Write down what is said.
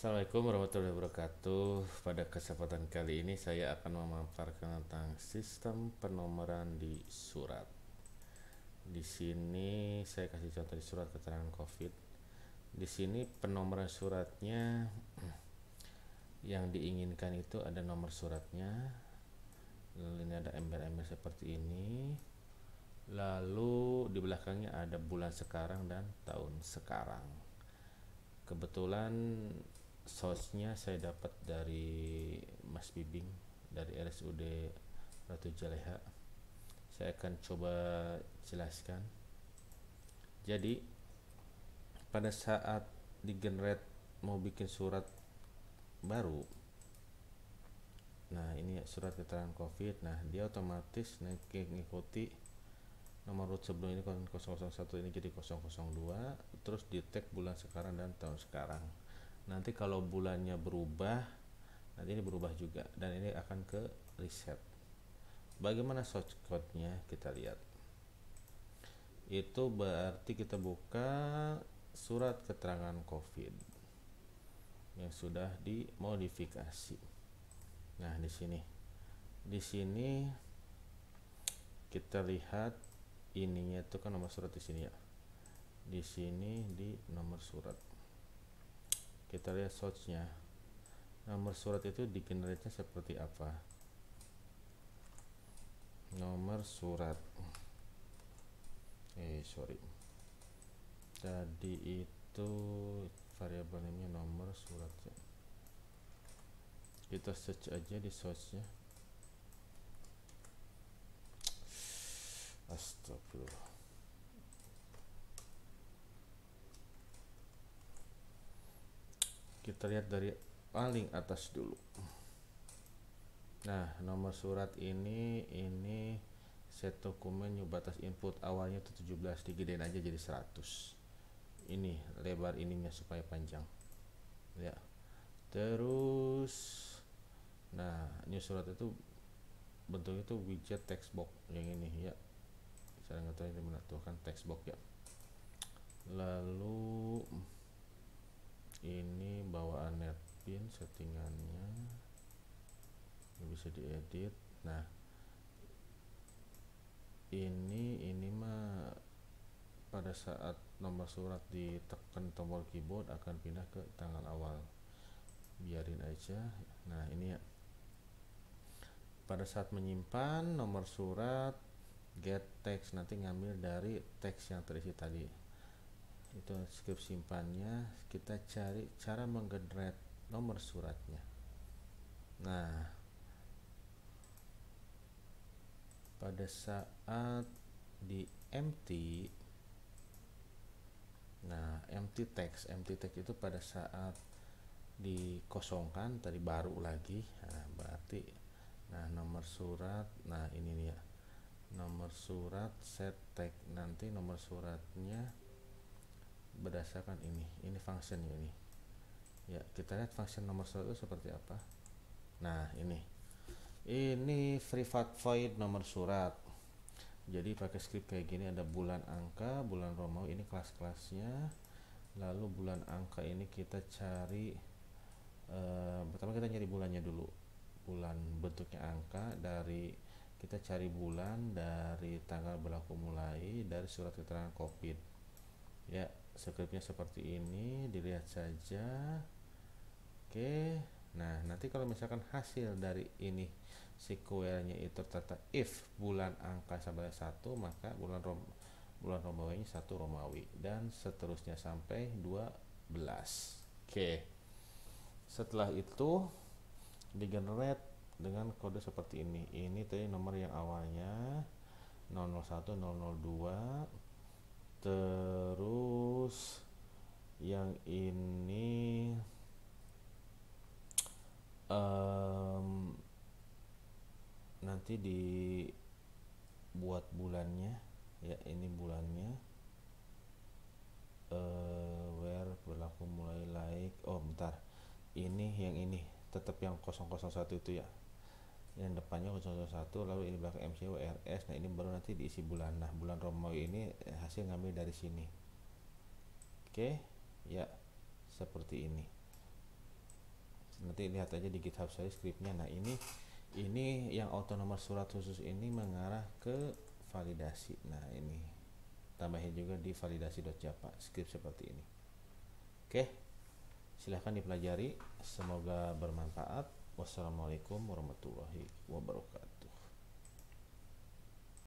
Assalamualaikum warahmatullahi wabarakatuh. Pada kesempatan kali ini saya akan memaparkan tentang sistem penomoran di surat. Di sini saya kasih contoh di surat keterangan COVID. Di sini penomoran suratnya yang diinginkan itu ada nomor suratnya. Lalu ini ada ember-ember seperti ini. Lalu di belakangnya ada bulan sekarang dan tahun sekarang. Kebetulan source-nya saya dapat dari Mas Bibing dari RSUD Ratu Jaleha. Saya akan coba jelaskan. Jadi pada saat di-generate mau bikin surat baru, nah ini surat keterangan COVID, nah dia otomatis mengikuti nomor urut sebelum ini 001 ini jadi 002, terus di tag bulan sekarang dan tahun sekarang. Nanti kalau bulannya berubah, nanti ini berubah juga dan ini akan ke reset. Bagaimana source code-nya kita lihat. Itu berarti kita buka surat keterangan COVID yang sudah dimodifikasi. Nah, di sini kita lihat ininya itu kan nomor surat di sini ya. Di sini di nomor surat. Kita lihat source-nya. Nomor surat itu di-generate-nya seperti apa? Nomor surat. Tadi itu variabel name-nya nomor suratnya. Kita search aja di source-nya. Astagfirullah. Kita lihat dari paling atas dulu. Nah, nomor surat ini set dokumen new batas input awalnya itu 17, digedein aja jadi 100. Ini lebar ininya supaya panjang. Ya. Terus nah, new surat itu bentuknya itu widget text box yang ini ya. Saya nggak tahu ini mana tuh kan text box ya. Lalu ini bawaan netpin settingannya ini bisa diedit. Nah, ini mah pada saat nomor surat ditekan tombol keyboard akan pindah ke tanggal awal, biarin aja. Nah, ini ya, pada saat menyimpan nomor surat get text nanti ngambil dari teks yang terisi tadi. Itu script simpannya, kita cari cara menggenerate nomor suratnya. Nah, pada saat di empty, nah empty text itu pada saat dikosongkan tadi baru lagi, nah berarti nah nomor surat, nah ini nih ya, nomor surat set tag, nanti nomor suratnya berdasarkan ini functionnya ini ya. Kita lihat function nomor surat itu seperti apa. Nah, ini private void nomor surat. Jadi pakai script kayak gini, ada bulan angka, bulan Romawi, ini kelas-kelasnya. Lalu bulan angka ini kita cari pertama kita nyari bulannya dulu. Bulan bentuknya angka, dari kita cari bulan dari tanggal berlaku mulai dari surat keterangan COVID. Ya, scriptnya seperti ini, dilihat saja. Oke. Nah, nanti kalau misalkan hasil dari ini SQL-nya itu ternyata if bulan angka sampai 1, maka bulan Romawinya 1 Romawi dan seterusnya sampai 12. Oke. Setelah itu di-generate dengan kode seperti ini. Ini tadi nomor yang awalnya 001 002, terus yang ini nanti dibuat bulannya ya, ini bulannya where berlaku mulai like, bentar, yang ini tetap yang 001 itu ya, yang depannya 001, lalu ini belakang MCURS. Nah, ini baru nanti diisi bulan. Nah, bulan Romawi ini hasil ngambil dari sini. Oke ya, seperti ini. nanti lihat aja di GitHub saya skripnya. Nah ini yang auto nomor surat khusus ini mengarah ke validasi. Nah ini tambahin juga di validasi.java skrip seperti ini. Oke, silahkan dipelajari, semoga bermanfaat. Wassalamualaikum warahmatullahi wabarakatuh.